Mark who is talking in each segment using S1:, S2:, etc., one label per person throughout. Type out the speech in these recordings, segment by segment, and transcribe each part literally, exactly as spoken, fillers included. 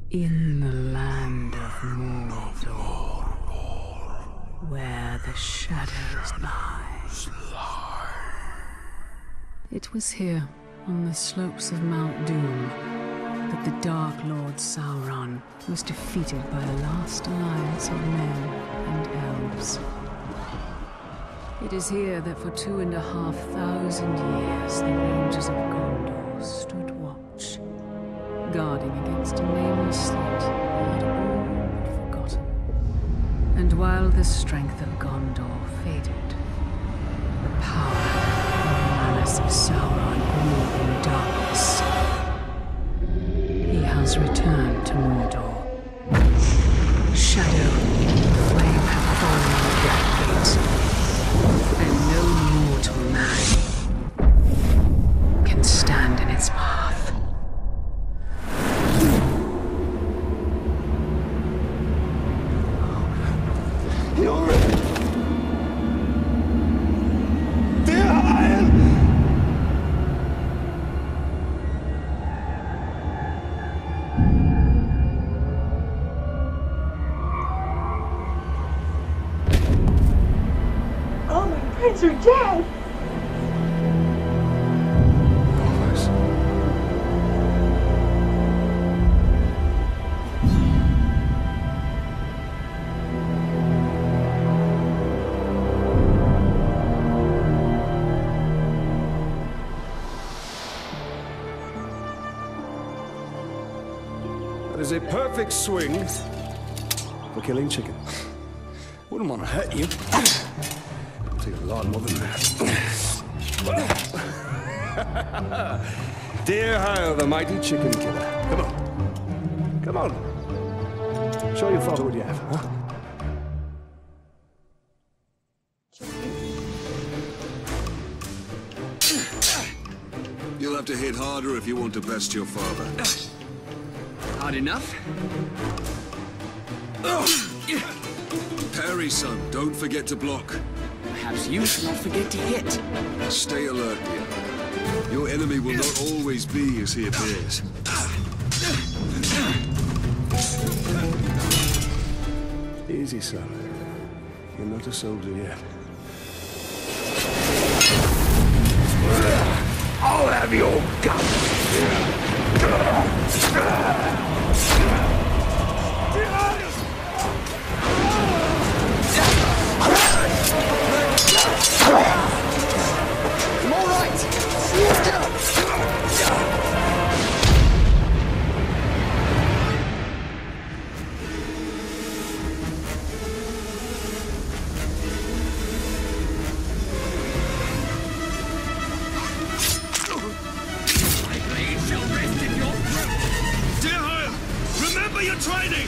S1: In the land of Mordor, where the shadows lie. It was here, on the slopes of Mount Doom, that the Dark Lord Sauron was defeated by a last alliance of men and elves. It is here that for two and a half thousand years the Rangers of Gondor stood watch, guarding against a nameless threat they had all but forgotten. And while the strength of Gondor faded, the power and malice of Sauron grew in darkness. He has returned to Mordor. Shadow and flame have fallen on the Black Gate, and no mortal man can stand in its path.
S2: You're dear Iron.
S3: Oh, my friends are dead.
S2: That is a perfect swing for killing chicken. Wouldn't want to hurt you. It'll take a lot more than that. Dear Hyle, the mighty chicken killer. Come on. Come on. Show your father what you have, huh?
S4: You'll have to hit harder if you want to best your father.
S5: Hard enough?
S4: Parry, son. Don't forget to block.
S5: Perhaps you should not forget to hit.
S4: Stay alert, dear. Your enemy will not always be as he appears.
S2: Easy, son. You're not a soldier yet. I'll have your guts!
S5: I'm all right. My blade shall rest in your throat.
S4: Dear Hyle, remember your training!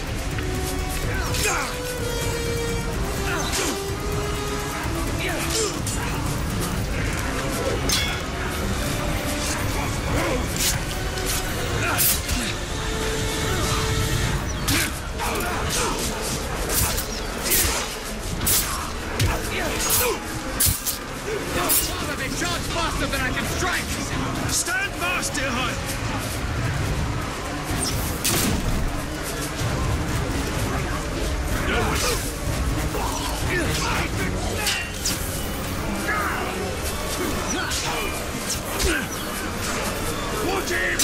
S5: Father, they charge faster than I can strike.
S4: Stand fast, dear Hyle! Watch him!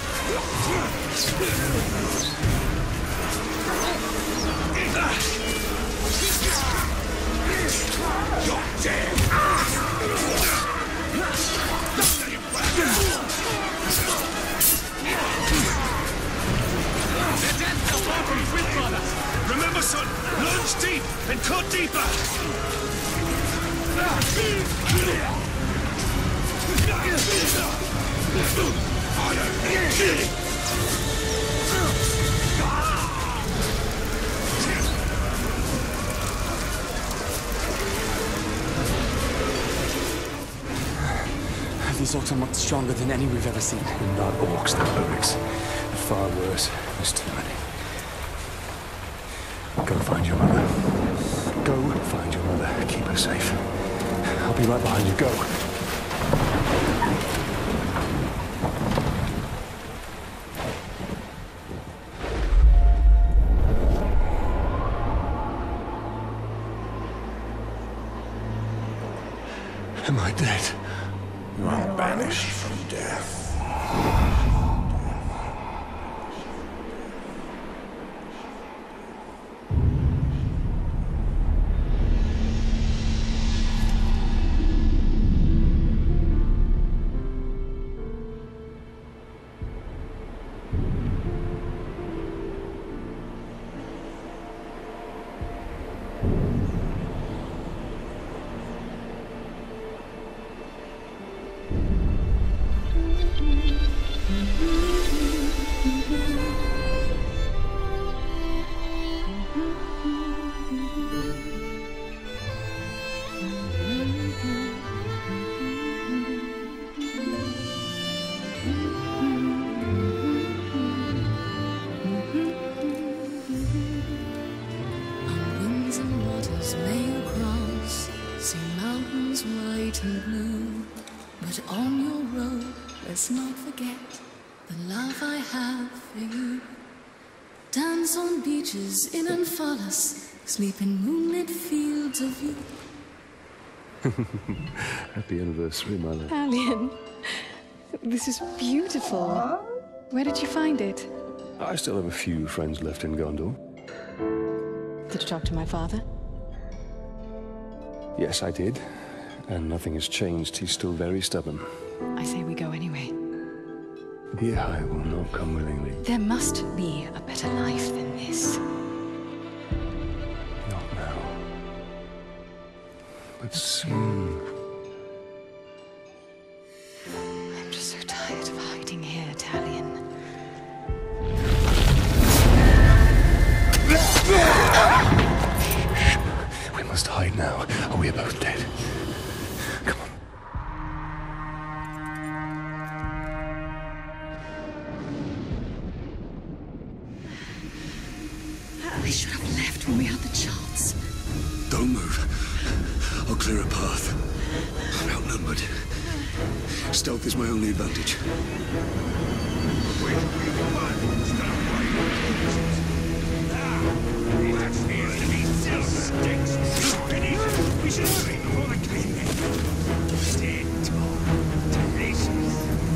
S4: You're dead!
S5: They're dead so far from Twin Brothers.
S4: Remember, son, launch deep and cut deeper!
S6: These orcs are much stronger than any we've ever seen.
S2: They're not orcs, they're Urix. They're far worse. There's too many. Go find your mother. Go find your mother. Keep her safe. I'll be right behind you. Go. Am I dead?
S7: You are banished from death.
S1: And blue, but on your road, let's not forget the love I have for you. Dance on beaches in Amphalos, sleep in moonlit fields of view.
S2: Happy anniversary, my love.
S8: Talion, this is beautiful. Where did you find it?
S2: I still have a few friends left in Gondor.
S8: Did you talk to my father?
S2: Yes, I did. And nothing has changed. He's still very stubborn.
S8: I say we go anyway.
S2: Dear, I will not come willingly.
S8: There must be a better life than this.
S2: Not now. But soon.
S8: I'm just so tired of hiding here, Talion.
S2: Shh. We must hide now, or we are both dead. Come on.
S1: We should have left when we had the chance.
S4: Don't move. I'll clear a path. I'm outnumbered. Stealth is my only advantage.
S5: That's the enemy. Stinks. We should hurry before the clean men. Dead talk. Delicious.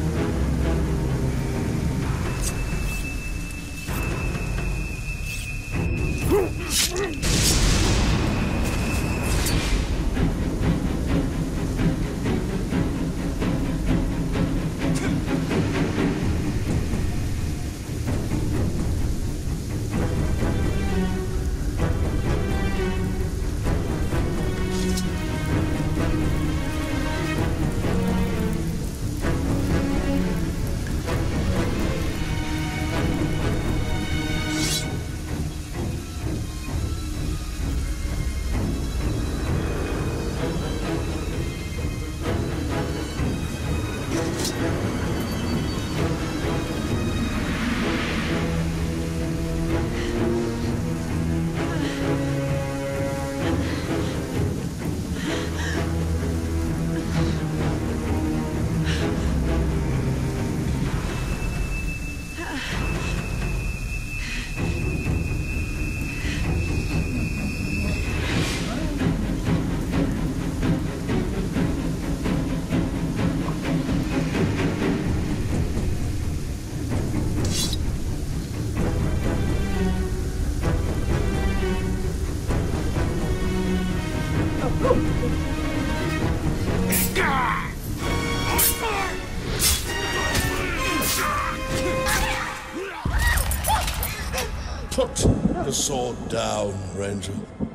S7: Put the sword down, Ranger.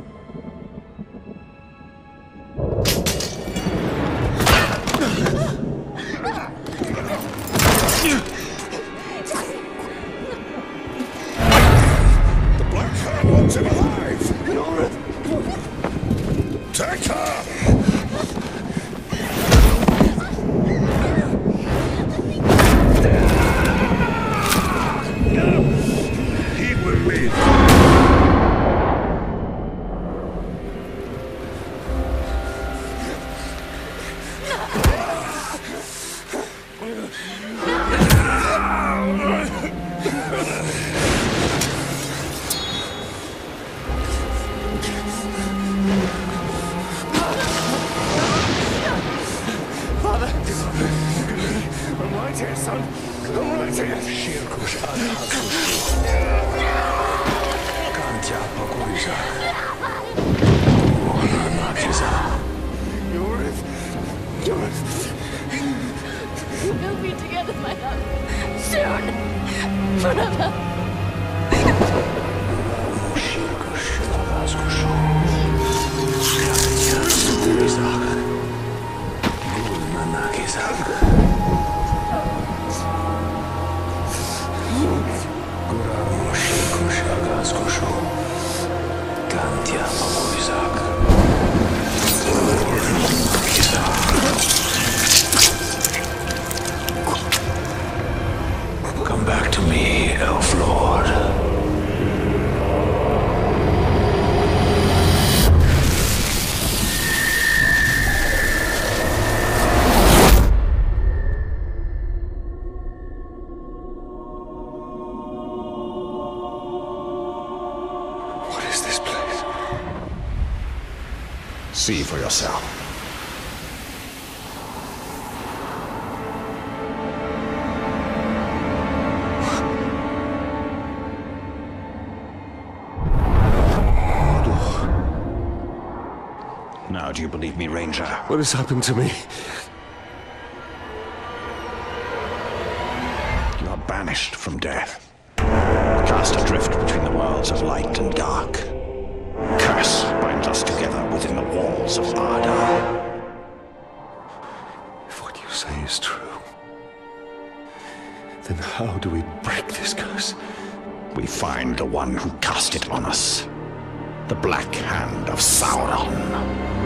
S7: The Black Hand wants him alive! Take her!
S2: son. Come right here.
S4: Shirkush Adhakushu. Kantya Pakuisa. Nakiza.
S2: You're it. You're it.
S3: We'll be together, my love. Soon. Forever.
S4: Shirkush Adhakushu. Kantya Pakuisa. Nakiza. Come back to me, Elf Lord.
S2: What is this place?
S4: See for yourself. Now, do you believe me, Ranger?
S2: What has happened to me?
S4: You are banished from death. Cast adrift between the worlds of light and dark. Curse binds us together within the walls of Arda.
S2: If what you say is true, then how do we break this curse?
S4: We find the one who cast it on us. The Black Hand of Sauron.